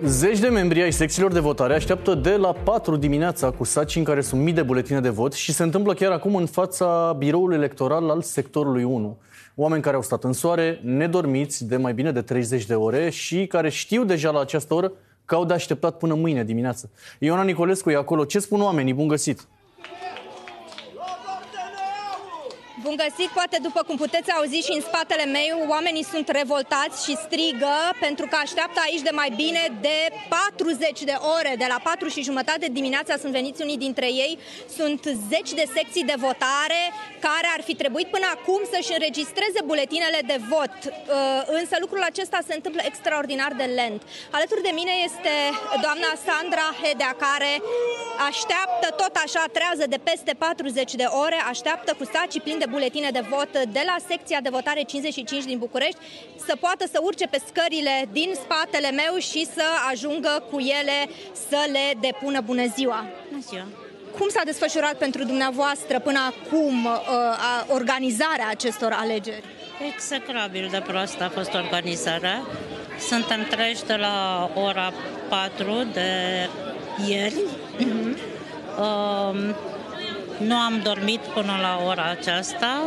Zeci de membri ai secțiilor de votare așteaptă de la 4 dimineața cu saci în care sunt mii de buletine de vot și se întâmplă chiar acum în fața biroului electoral al sectorului 1. Oameni care au stat în soare, nedormiți de mai bine de 30 de ore și care știu deja la această oră că au de așteptat până mâine dimineață. Ioana Nicolescu e acolo. Ce spun oamenii? Bun găsit! Bun găsit! Poate după cum puteți auzi și în spatele meu, oamenii sunt revoltați și strigă pentru că așteaptă aici de mai bine de 40 de ore. De la 4:30 dimineața sunt veniți unii dintre ei. Sunt zeci de secții de votare care ar fi trebuit până acum să-și înregistreze buletinele de vot. Însă lucrul acesta se întâmplă extraordinar de lent. Alături de mine este doamna Sandra Hedea, care așteaptă tot așa, trează de peste 40 de ore, așteaptă cu sacii plini de buletine de vot de la secția de votare 55 din București să poată să urce pe scările din spatele meu și să ajungă cu ele să le depună. Bună ziua! Bună ziua! Cum s-a desfășurat pentru dumneavoastră până acum organizarea acestor alegeri? Execrabil de proastă a fost organizarea. Suntem treji de la ora 4 de ieri. Nu am dormit până la ora aceasta.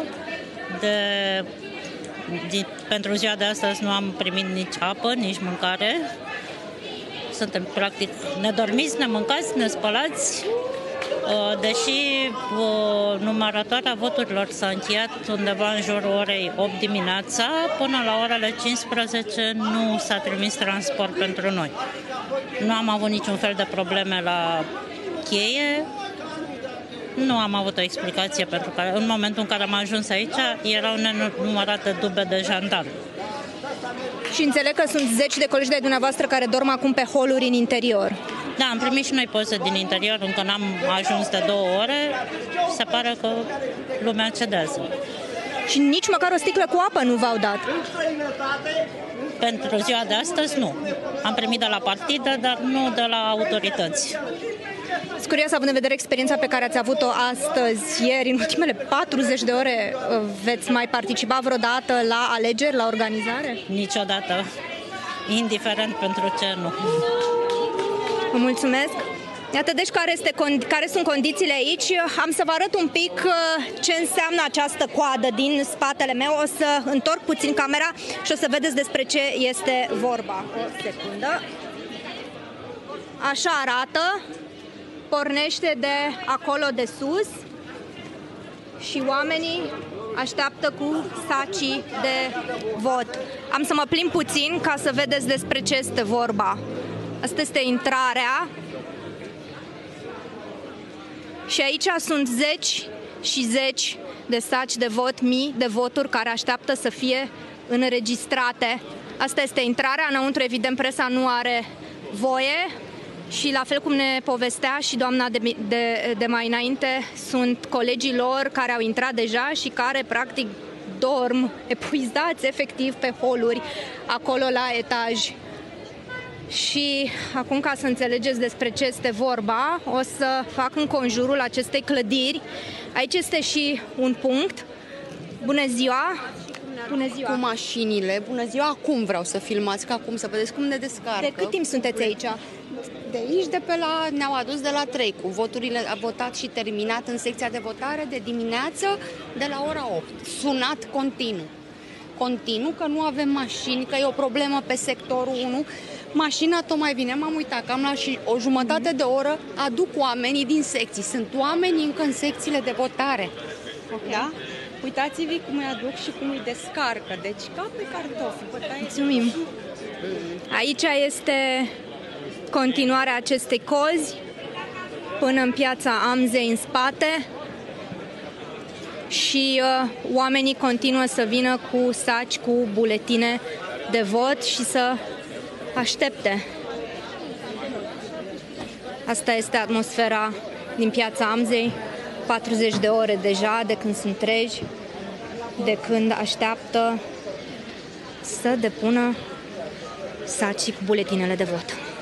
Pentru ziua de astăzi nu am primit nici apă, nici mâncare. Suntem practic nedormiți, nemâncați, nespălați. Deși numărătoarea voturilor s-a încheiat undeva în jurul orei 8 dimineața, până la orele 15 nu s-a trimis transport pentru noi. Nu am avut niciun fel de probleme la cheie. Nu am avut o explicație, pentru că în momentul în care am ajuns aici erau nenumărate dube de jandarmi. Și înțeleg că sunt zeci de colegi de dumneavoastră care dorm acum pe holuri în interior. Da, am primit și noi poze din interior, încă n-am ajuns de 2 ore. Se pare că lumea cedează. Și nici măcar o sticlă cu apă nu v-au dat? Pentru ziua de astăzi nu. Am primit de la partidă, dar nu de la autorități. Sunt curioasă, având în vedere experiența pe care ați avut-o astăzi, ieri, în ultimele 40 de ore, veți mai participa vreodată la alegeri, la organizare? Niciodată. Indiferent pentru ce, nu. Vă mulțumesc! Iată deci care sunt condițiile aici. Am să vă arăt un pic ce înseamnă această coadă din spatele meu. O să întorc puțin camera și o să vedeți despre ce este vorba. O secundă. Așa arată. Pornește de acolo de sus și oamenii așteaptă cu sacii de vot. Am să mă plimb puțin ca să vedeți despre ce este vorba. Asta este intrarea. Și aici sunt zeci și zeci de saci de vot, mii de voturi care așteaptă să fie înregistrate. Asta este intrarea. Înăuntru, evident, presa nu are voie. Și la fel cum ne povestea și doamna de mai înainte, sunt colegii lor care au intrat deja și care practic dorm epuizați efectiv pe holuri acolo la etaj. Și acum, ca să înțelegeți despre ce este vorba, o să fac în conjurul acestei clădiri. Aici este și un punct. Bună ziua! Bună ziua! Cu mașinile. Bună ziua! Acum vreau să filmați, că acum să vedeți cum ne descarcă. De cât timp sunteți aici? De aici, ne-au adus de la 3, cu voturile a votat și terminat în secția de votare de dimineață de la ora 8. Sunat continuu. Continuu, că nu avem mașini, că e o problemă pe sectorul 1. Mașina tocmai vine, m-am uitat, cam la și o jumătate de oră aduc oamenii din secții. Sunt oameni încă în secțiile de votare. Okay. Da? Uitați-vi cum îi aduc și cum îi descarcă. Deci ca pe cartofi. Mulțumim! Aici este continuarea acestei cozi până în piața Amzei în spate și oamenii continuă să vină cu saci, cu buletine de vot și să aștepte. Asta este atmosfera din piața Amzei, 40 de ore deja de când sunt treji, de când așteaptă să depună sacii cu buletinele de vot.